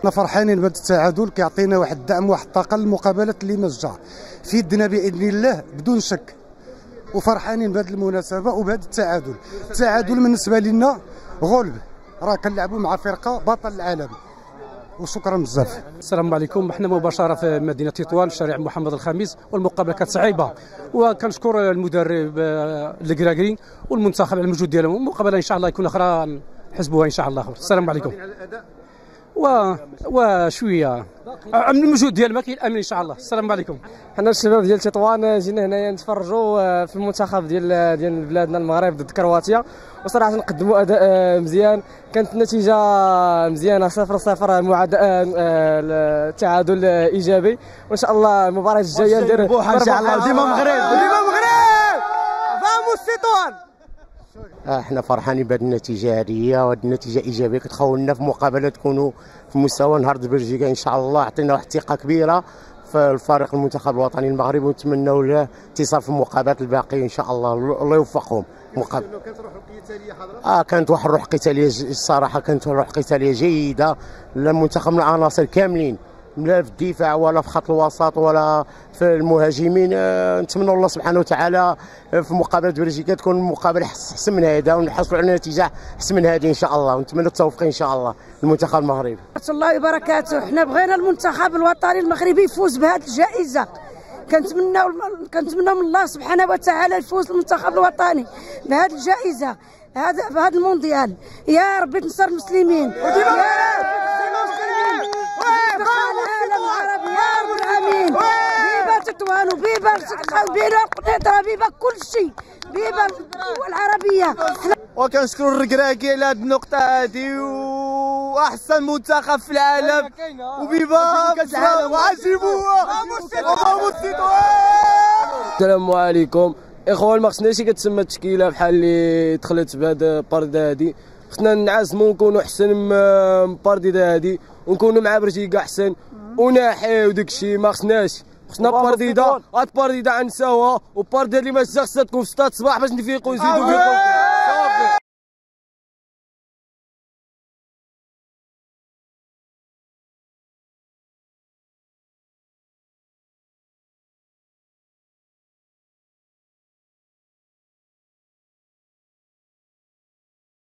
احنا فرحانين بهذا التعادل، كيعطينا واحد الدعم واحد الطاقه للمقابلات اللي مسجعه في يدنا باذن الله بدون شك، وفرحانين بهذه المناسبه وبهذا التعادل. التعادل بالنسبه لنا غلب، راه كنلعبوا مع فرقه بطل العالم. وشكرا بزاف. السلام عليكم. احنا مباشره في مدينه تطوان شارع محمد الخامس، والمقابله كانت صعيبه، وكنشكر المدرب الكراكري والمنتخب على المجهود ديالهم. المقابله ان شاء الله يكون اخرى نحسبوها ان شاء الله. السلام عليكم. وشويه من المجهود ديال ما كاين امن ان شاء الله. السلام عليكم. حنا الشباب ديال تطوان جينا هنايا نتفرجوا في المنتخب ديال بلادنا المغرب ضد كرواتيا، وصراحه نقدموا اداء مزيان. كانت النتيجه مزيانه 0-0 مع التعادل ايجابي، وان شاء الله المباراه الجايه ندير بوحه ان شاء الله. ديما مغرب ديما مغرب فاموس تطوان. احنا فرحانين بهذه النتيجه هذه، وهذه النتيجه ايجابيه كتخولنا في مقابله تكونوا في مستوى نهار بلجيكا ان شاء الله. عطينا واحد الثقه كبيره في الفريق المنتخب الوطني المغربي، ونتمنوا له انتصار في المقابلات الباقيه ان شاء الله. الله يوفقهم. كانت روح قتاليه حاضره؟ كانت واحد الروح قتاليه الصراحه، كانت روح قتاليه جيده للمنتخب من العناصر كاملين، لا في الدفاع ولا في خط الوسط ولا في المهاجمين. نتمنى الله سبحانه وتعالى في مقابله بلجيكا تكون مقابله احسن من هذا، ونحصلوا على نتيجه احسن من هذه ان شاء الله، ونتمنى التوفيق ان شاء الله للمنتخب المغربي. ورحمة الله وبركاته. احنا بغينا المنتخب الوطني المغربي يفوز بهذه الجائزه، كنتمنى من الله سبحانه وتعالى يفوز المنتخب الوطني بهذه الجائزه، بهذا المونديال. يا ربي تنصر المسلمين، يا ربي العالم العربي يا رب العالمين. بيبا تطوان وبيبا قنيطره، بيبا كل شيء، بيبا الدول العربيه. وكنشكروا الركراكي على هذه النقطه هذه، واحسن منتخب في العالم، وبيبا كاس العالم وعجبوها. السلام عليكم اخوان. ما خصناش كتسمى التشكيله بحال اللي دخلت بهذا البارديده هذه، خصنا نعزموا ونكونوا احسن من البارديده هذه، ونكونوا مع بلجيكا احسن وناحيو داك الشيء. ما خصنا بارديده، هاد بارديده غنساوها، وبارديده اللي ما خصها تكون في 6 الصباح باش نفيقوا نزيدوا فيقوا.